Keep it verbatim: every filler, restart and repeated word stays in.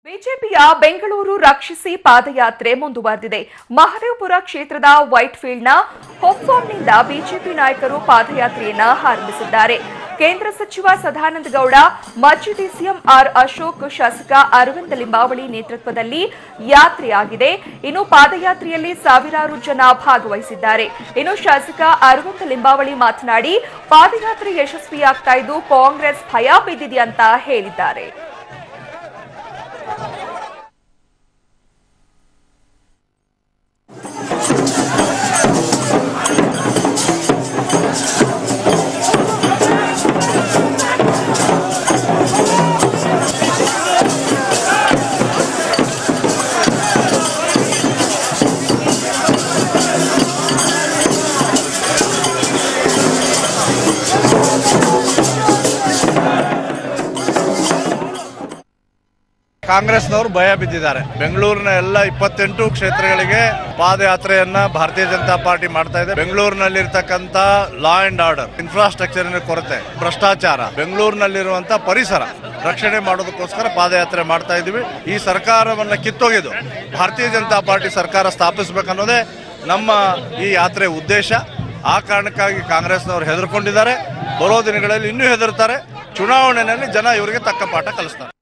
ಬಿಜೆಪಿಯ ಬೆಂಗಳೂರು ರಕ್ಷಿಸಿ ಪಾದಯಾತ್ರೆ ಮುಂದುವರೆದಿದೆ. ಮಹದೇವಪುರ ಕ್ಷೇತ್ರದ ವೈಟ್ಫೀಲ್ಡ್ನ ಹೋಪ್ಫಾರ್ಮ್ನಿಂದ ಬಿಜೆಪಿ ನಾಯಕರು ಪಾದಯಾತ್ರೆಯನ್ನ ಆರಂಭಿಸಿದ್ದಾರೆ. ಕೇಂದ್ರ ಸಚಿವ ಸದಾನಂದ ಗೌಡ, ಮಾಜಿ ಡಿಸಿಎಂ ಆರ್ ಅಶೋಕ್, ಶಾಸಕ ಅರವಿಂದ ಲಿಂಬಾವಳಿ ನೇತೃತ್ವದಲ್ಲಿ ಯಾತ್ರೆಯಾಗಿದೆ. ಇನ್ನು ಪಾದಯಾತ್ರೆಯಲ್ಲಿ ಸಾವಿರಾರು ಜನ ಭಾಗವಹಿಸಿದ್ದಾರೆ. ಇನ್ನು ಶಾಸಕ ಅರವಿಂದ ಲಿಂಬಾವಳಿ ಮಾತನಾಡಿ, ಪಾದಯಾತ್ರೆ ಯಶಸ್ವಿಯಾಗ್ತಾ ಇದ್ದು ಕಾಂಗ್ರೆಸ್ ಭಯ ಬಿದ್ದಿದೆ ಅಂತ ಹೇಳಿದ್ದಾರೆ. ಕಾಂಗ್ರೆಸ್ನವರು ಭಯ ಬಿದ್ದಿದ್ದಾರೆ. ಬೆಂಗಳೂರಿನ ಎಲ್ಲ ಇಪ್ಪತ್ತೆಂಟು ಕ್ಷೇತ್ರಗಳಿಗೆ ಪಾದಯಾತ್ರೆಯನ್ನ ಭಾರತೀಯ ಜನತಾ ಪಾರ್ಟಿ ಮಾಡ್ತಾ ಇದೆ. ಬೆಂಗಳೂರಿನಲ್ಲಿರ್ತಕ್ಕಂಥ ಲಾ ಅಂಡ್ ಆರ್ಡರ್, ಇನ್ಫ್ರಾಸ್ಟ್ರಕ್ಚರಿನ ಕೊರತೆ, ಭ್ರಷ್ಟಾಚಾರ, ಬೆಂಗಳೂರಿನಲ್ಲಿರುವಂತಹ ಪರಿಸರ ರಕ್ಷಣೆ ಮಾಡೋದಕ್ಕೋಸ್ಕರ ಪಾದಯಾತ್ರೆ ಮಾಡ್ತಾ ಇದ್ದೀವಿ. ಈ ಸರ್ಕಾರವನ್ನ ಕಿತ್ತೊಗೆದು ಭಾರತೀಯ ಜನತಾ ಪಾರ್ಟಿ ಸರ್ಕಾರ ಸ್ಥಾಪಿಸಬೇಕನ್ನೋದೇ ನಮ್ಮ ಈ ಯಾತ್ರೆ ಉದ್ದೇಶ. ಆ ಕಾರಣಕ್ಕಾಗಿ ಕಾಂಗ್ರೆಸ್ನವರು ಹೆದರ್ಕೊಂಡಿದ್ದಾರೆ. ಬರೋ ದಿನಗಳಲ್ಲಿ ಇನ್ನೂ ಹೆದರ್ತಾರೆ. ಚುನಾವಣೆಯಲ್ಲಿ ಜನ ಇವರಿಗೆ ತಕ್ಕ ಪಾಠ ಕಲಿಸ್ತಾರೆ.